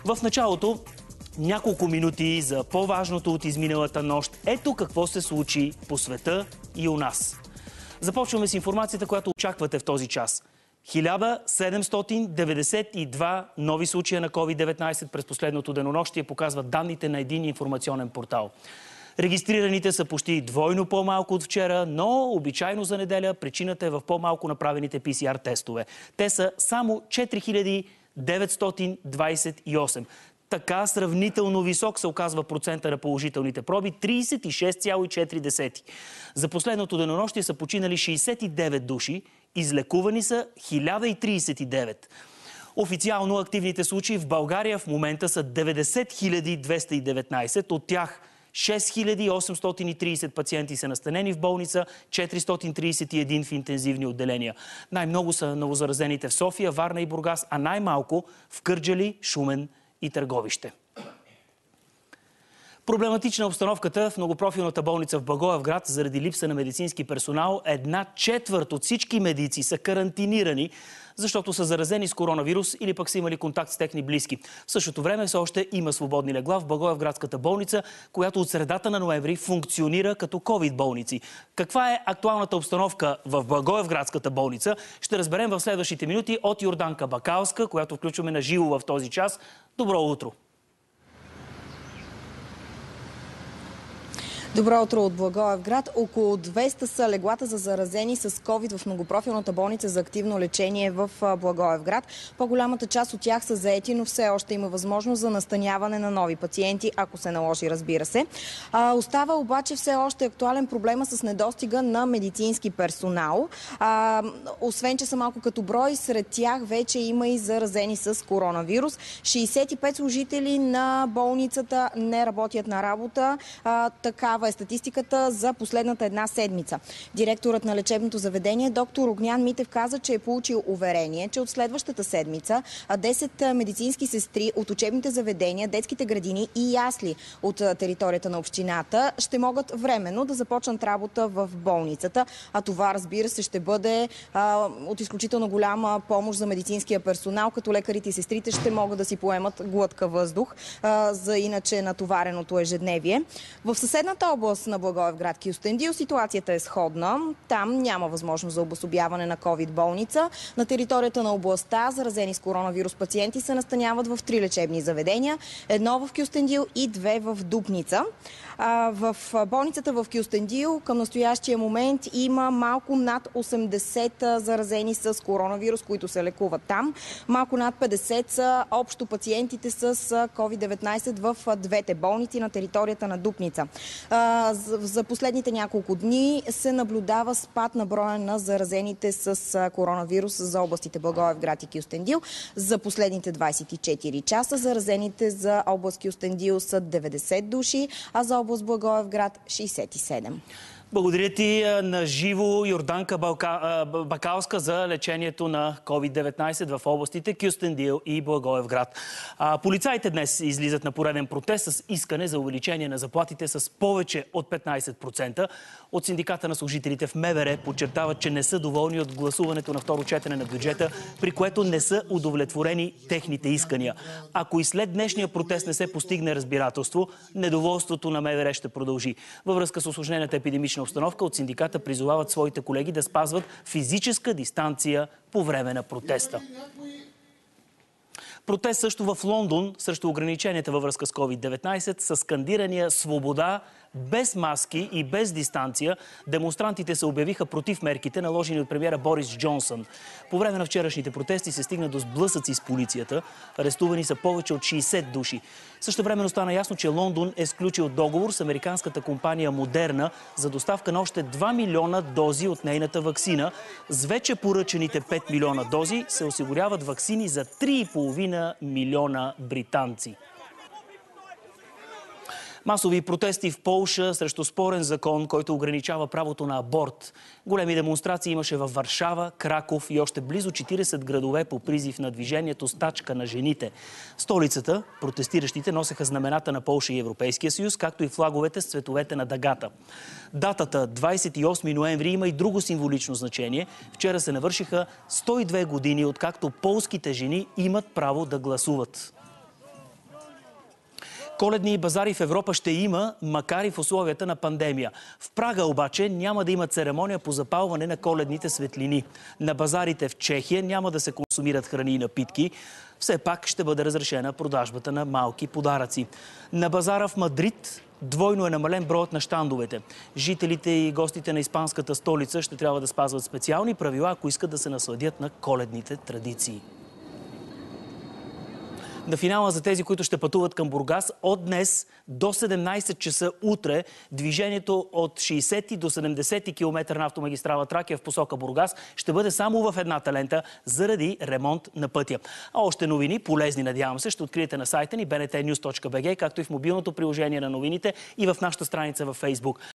В началото няколко минути за по-важното от изминалата нощ. Ето какво се случи по света и у нас. Започваме с информацията, която очаквате в този час. 1792 нови случая на COVID-19 през последното денонощие показват данните на един информационен портал. Регистрираните са почти двойно по-малко от вчера, но обичайно за неделя причината е в по-малко направените PCR тестове. Те са само 4928. Така сравнително висок се оказва процента на положителните проби – 36,4. За последното денонощие са починали 69 души, излекувани са 1039. Официално активните случаи в България в момента са 90 219, от тях 6830 пациенти са настанени в болница, 431 в интензивни отделения. Най-много са новозаразените в София, Варна и Бургас, а най-малко в Кърджали, Шумен и Търговище. Проблематична е обстановката в многопрофилната болница в Благоевград заради липса на медицински персонал. 1/4 от всички медици са карантинирани, защото са заразени с коронавирус или пък са имали контакт с техни близки. В същото време все още има свободни легла в Благоевградската болница, която от средата на ноември функционира като ковид-болници. Каква е актуалната обстановка в Благоевградската болница, ще разберем в следващите минути от Йорданка Бакалска, която включваме на живо в този час. Добро утро! Добро утро от Благоевград. Около 200 са леглата за заразени с COVID в многопрофилната болница за активно лечение в Благоевград. По-голямата част от тях са заети, но все още има възможност за настаняване на нови пациенти, ако се наложи, разбира се. Остава обаче все още актуален проблема с недостига на медицински персонал. Освен, че са малко като брой, сред тях вече има и заразени с коронавирус. 65 служители на болницата не работят на работа. Такава е статистиката за последната една седмица. Директорът на лечебното заведение, доктор Огнян Митев, каза, че е получил уверение, че от следващата седмица 10 медицински сестри от учебните заведения, детските градини и ясли от територията на общината ще могат временно да започнат работа в болницата. А това, разбира се, ще бъде от изключително голяма помощ за медицинския персонал, като лекарите и сестрите ще могат да си поемат глътка въздух за иначе натовареното ежедневие. В съседната област на Благоевград, Кюстендил, ситуацията е сходна. Там няма възможност за обособяване на ковид-болница. На територията на областта заразени с коронавирус пациенти се настаняват в 3 лечебни заведения. 1 в Кюстендил и 2 в Дупница. В болницата в Кюстендил към настоящия момент има малко над 80 заразени с коронавирус, които се лекуват там. Малко над 50 са общо пациентите с COVID-19 в двете болници на територията на Дупница. За последните няколко дни се наблюдава спад на броя на заразените с коронавирус за областите Благоевград и Кюстендил. За последните 24 часа заразените за област Кюстендил са 90 души, а за област Благоевград 67. Благодаря ти на живо, Йорданка Бакалска, за лечението на COVID-19 в областите Кюстендил и Благоевград. Полицаите днес излизат на пореден протест с искане за увеличение на заплатите с повече от 15%. От синдиката на служителите в МВР подчертават, че не са доволни от гласуването на второ четене на бюджета, при което не са удовлетворени техните искания. Ако и след днешния протест не се постигне разбирателство, недоволството на МВР ще продължи. Във връзка с усложнената епидемична обстановка, от синдиката призовават своите колеги да спазват физическа дистанция по време на протеста. Протест също в Лондон срещу ограниченията във връзка с COVID-19 с скандирания "Свобода", без маски и без дистанция. Демонстрантите се обявиха против мерките, наложени от премиера Борис Джонсън. По време на вчерашните протести се стигна до сблъсъци с полицията. Арестувани са повече от 60 души. Същевременно стана ясно, че Лондон е сключил договор с американската компания Модерна за доставка на още 2 милиона дози от нейната ваксина. С вече поръчените 5 милиона дози се осигуряват ваксини за 3,5 милиона британци. Масови протести в Полша срещу спорен закон, който ограничава правото на аборт. Големи демонстрации имаше във Варшава, Краков и още близо 40 градове по призив на движението "Стачка на жените". В столицата протестиращите носеха знамената на Полша и Европейския съюз, както и флаговете с цветовете на дъгата. Датата 28 ноември има и друго символично значение. Вчера се навършиха 102 години, откакто полските жени имат право да гласуват. Коледни базари в Европа ще има, макар и в условията на пандемия. В Прага обаче няма да има церемония по запалване на коледните светлини. На базарите в Чехия няма да се консумират храни и напитки. Все пак ще бъде разрешена продажбата на малки подаръци. На базара в Мадрид двойно е намален броят на щандовете. Жителите и гостите на испанската столица ще трябва да спазват специални правила, ако искат да се насладят на коледните традиции. На финала за тези, които ще пътуват към Бургас, от днес до 17 часа утре движението от 60 до 70 км на автомагистрала Тракия в посока Бургас ще бъде само в едната лента заради ремонт на пътя. А още новини, полезни надявам се, ще откриете на сайта ни bntnews.bg, както и в мобилното приложение на новините и в нашата страница във Фейсбук.